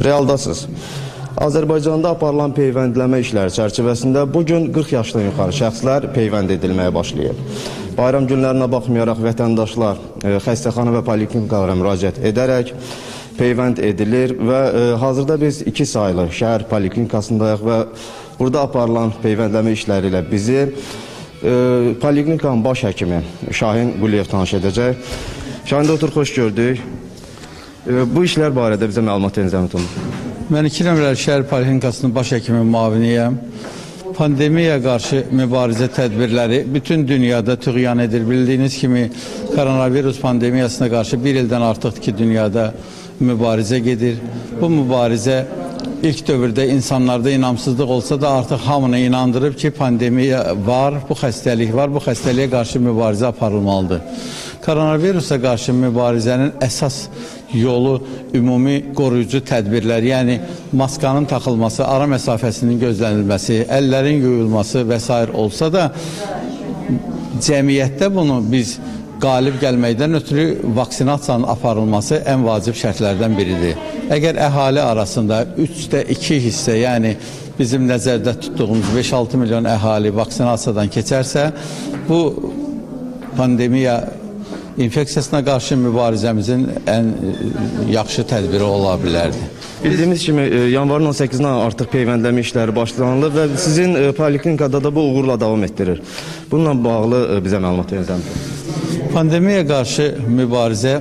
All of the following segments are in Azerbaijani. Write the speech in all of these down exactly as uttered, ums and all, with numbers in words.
Realdasınız. Azərbaycanda aparılan peyvəndləmə işləri çərçivəsində bugün qırx yaşdan yuxarı şəxslər peyvənd edilməyə başlayıb. Bayram günlərinə baxmayaraq vətəndaşlar xəstəxana və poliklinikalara müraciət edərək peyvənd edilir və e, hazırda biz iki saylı şəhər poliklinikasındayıq və burada aparılan peyvəndləmə işləri ilə bizi e, poliklinikanın baş həkimi Şahin Quliyev tanış edəcək. Şahin doktor, xoş gördük. E, bu işlər barədə bizə məlumat verin zəhmət olun. Mən iki nömrəli şəhər poliklinikasının baş həkimi müaviniyəm. Pandemiyaya qarşı mübarizə tədbirləri bütün dünyada tüğyan edir. Bildiyiniz kimi koronavirus pandemiyasına qarşı bir ildən artıqdır ki, dünyada mübarizə gedir. Bu mübarizə ilk dövrdə insanlarda inamsızlıq olsa da artıq hamını inandırıb ki, pandemiya var, bu xəstəlik var, bu xəstəliyə qarşı mübarizə aparılmalıdır. Koronavirusa qarşı mübarizənin əsas yolu ümumi qoruyucu tədbirlər, yəni maskanın taxılması, ara məsafəsinin gözlənilməsi, əllərin yuyulması və s. olsa da cəmiyyətdə bunu biz qalib gəlməkdən ötürü vaksinasiyanın aparılması ən vacib şərtlərdən biridir. Əgər əhali arasında üçdə iki hissə, yəni bizim nəzərdə tutduğumuz beş altı milyon əhali vaksinasiyadan keçərsə, bu pandemiya infeksiyasına qarşı mübarizəmizin ən yaxşı tədbiri ola bilərdi. Bildiyimiz kimi yanvarın on səkkizindən artıq peyvəndləmə işləri başlanılır və sizin poliklinikada da bu uğurla davam etdirir. Bununla bağlı bizə məlumat verin. Pandemiyaya qarşı mübarizə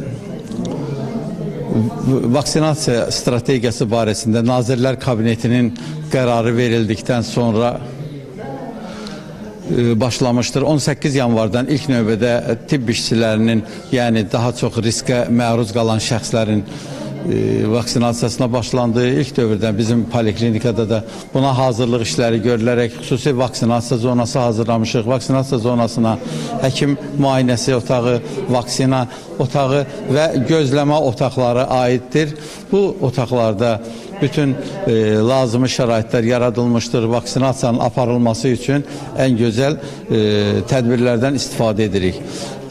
vaksinasiya strategiyası barəsində Nazirlər Kabinetinin qərarı verildikdən sonra başlamışdır. on səkkiz yanvardan ilk növbədə tibb işçilərinin, yəni daha çox riskə məruz qalan şəxslərin vaksinasiyasına başlandı. İlk dövrdən bizim poliklinikada da buna hazırlıq işləri görülərək xüsusi vaksinasiya zonası hazırlamışıq. Vaksinasiya zonasına həkim müayinəsi otağı, vaksina otağı və gözləmə otaqları aiddir. Bu otaqlarda bütün e, lazımi şəraitlər yaradılmışdır. Vaksinasiyanın aparılması üçün ən gözəl e, tədbirlərdən istifadə edirik.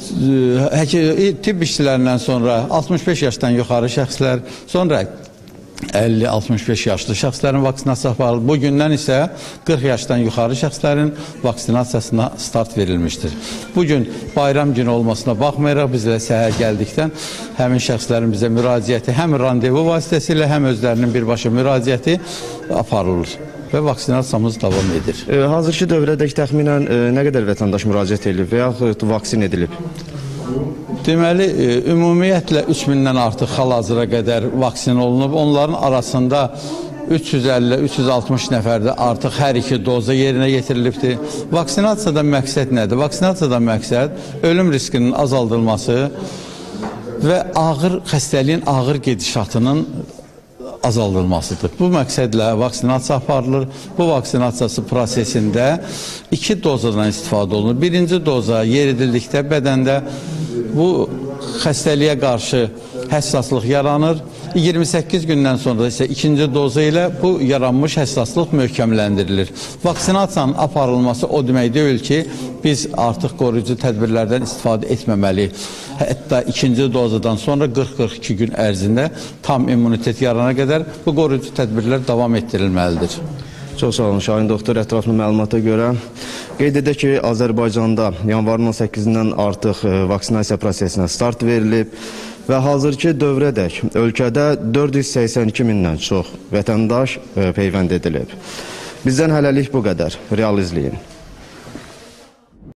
Tibb işçilərindən sonra altmış beş yaşdan yuxarı şəxslər, sonra əlli altmış beş yaşlı şəxslərin vaksinasiyası aparılır. Bugündən isə qırx yaşdan yuxarı şəxslərin vaksinasiyasına start verilmişdir. Bugün bayram günü olmasına baxmayaraq biz də səhər gəldikdən həmin şəxslərin bizə müraciəti həm randevu vasitəsilə, həm özlərinin birbaşa müraciəti aparılır və vaksinasiyamız davam edir. E, hazırki dövrədək təxminən e, nə qədər vətəndaş müraciət edilib və yaxud vaksin edilib? Deməli, ümumiyyətlə üç mindən artıq hal-hazıra qədər vaksin olunub. Onların arasında üç yüz əlli üç yüz altmış nəfərdə artıq hər iki doza yerinə yetirilibdir. Vaksinasiyadan məqsəd nədir? Vaksinasiyadan məqsəd ölüm riskinin azaldılması və ağır xəstəliyin ağır gedişatının azaldılmasıdır. Bu məqsədlə vaksinasiya aparılır. Bu vaksinasiyası prosesində iki dozadan istifadə olunur. Birinci doza yeridildikdə bədəndə bu xəstəliyə qarşı həssaslıq yaranır. iyirmi səkkiz gündən sonra isə ikinci doza ilə bu yaranmış həssaslıq möhkəmləndirilir. Vaksinasiyanın aparılması o demək deyil ki, biz artıq qoruyucu tədbirlərdən istifadə etməməliyik. Hətta ikinci dozadan sonra qırx qırx iki gün ərzində tam immunitet yarana qədər bu qoruyucu tədbirlər davam etdirilməlidir. Çox sağ olun Şahin doktor, ətraflı məlumata görə. Qeyd edək ki, Azərbaycanda yanvarın on səkkizindən artıq vaksinasiya prosesinə start verilib və hazırki dövrədək ölkədə dörd yüz səksən iki mindən çox vətəndaş peyvənd edilib. Bizdən hələlik bu qədər. Real izləyin.